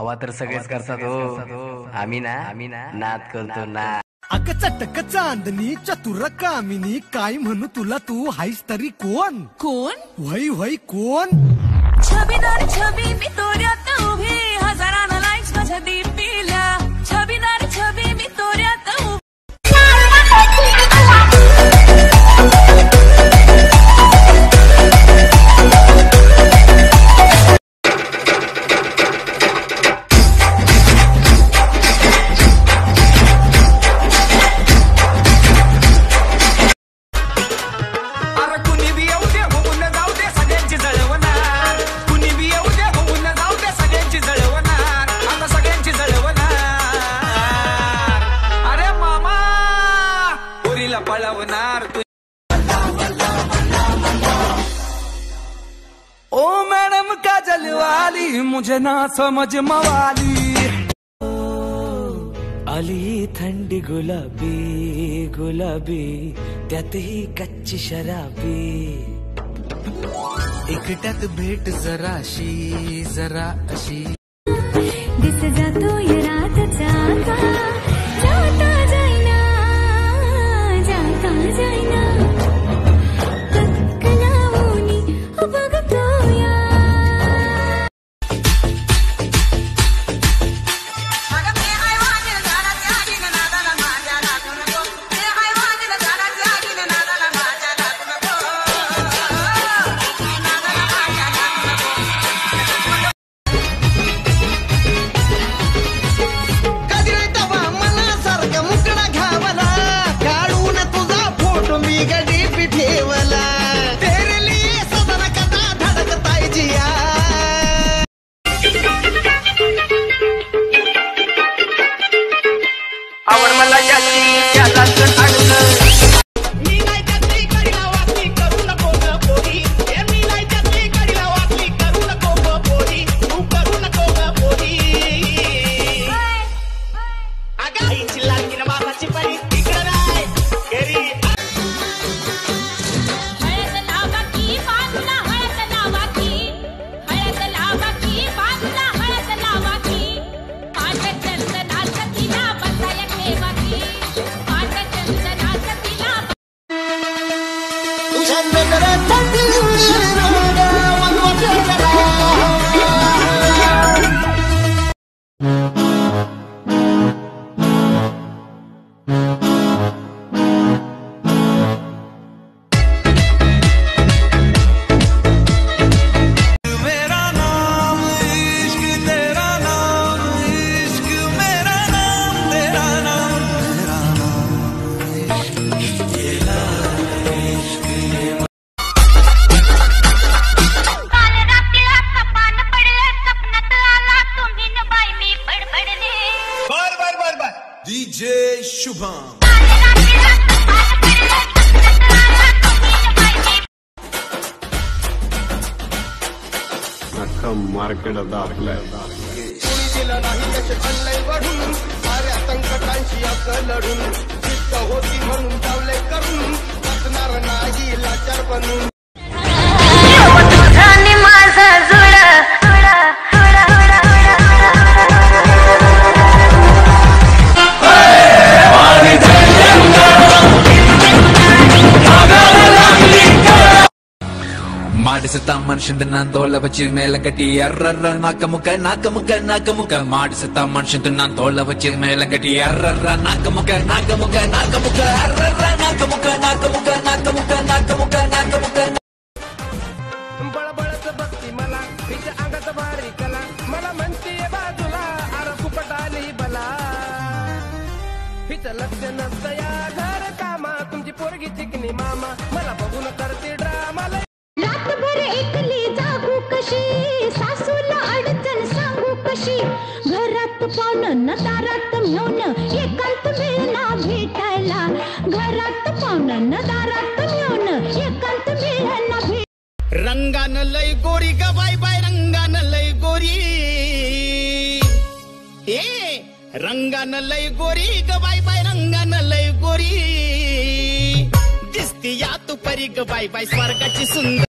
हवा तर सगळेच करतात हो, आम्ही ना नाद करतो ना. अग चटक चांदणी चतुर कामिनी, काय म्हणू तुला तू हायस तरी कोण? वही वही कोण? छबीदार छबी मी तोऱ्यात उभी, हजारांना लाईक्स माझ्या डीपीला. छबीदार छबी मी तोऱ्यात उभी. ओ मैडम काजल वाली मुझे ना समझ मवाली. आली थंडी गुलाबी गुलाबी, त्यातही कच्ची शराबी. एकट्यात भेट जराशी जरा अशी. दिस जातो ये रातचा का, जाता जाईना जाता जाईना. कलावणी बघतो या. मार्केट दाखलाय संकटांशी लढून चित्त होती म्हणून चावले करून बसणार नाही लाचार बनून. ಮಾಡಿಸುತ್ತ ಮನುಷ್ಯಂದ ನಾನ್ ತೋಳ ಬಚ್ಚಿ ಮೇಲೆ ಕಟ್ಟಿ ಎರ್ರರ್ರ ನಾಕಮುಖ ನಾಕಮುಖ ನಾಕಮುಖ ಮಾಡಿಸುತ್ತ ಮನುಷ್ಯಂದ ನಾನ್ ತೋಳ ಬಚ್ಚಿ ಮೇಲೆ ಕಟ್ಟಿ ಎರ್ರರ್ರ ನಾಕಮುಖ ನಾಕಮುಖ ನಾಕಮುಖ ಎರ್ರರ್ರ ನಾಕಮುಖ ನಾಕಮುಖ ನಾಕಮುಖ ನಾಕಮುಖ ನಾಕಮುಖ. बळबळत बघती मला तिच्या अंगात भारी कला, मला म्हणतीये बाजूला अरे फुकट आली बला. हिचं लक्ष नसतं या घर कामा, तुमची पोरगी चिकनी मामा मला बघून करते ड्रामा. रातभर एकली जागू कशी, सासूला अडचण सांगू कशी. घरात पाहुणं दारात घेऊन एकांत मिळना भेटायला. घरात पाहुणं दारात घेऊन एकांत मिळना भेट. रंगानं लय गोरी ग बाय बाय, रंगानं लय गोरी. रंगानं लय गोरी ग बाय बाय, रंगानं लय गोरी. दिसती या तू परी ग बाय बाय, स्वर्गाची सुंदर.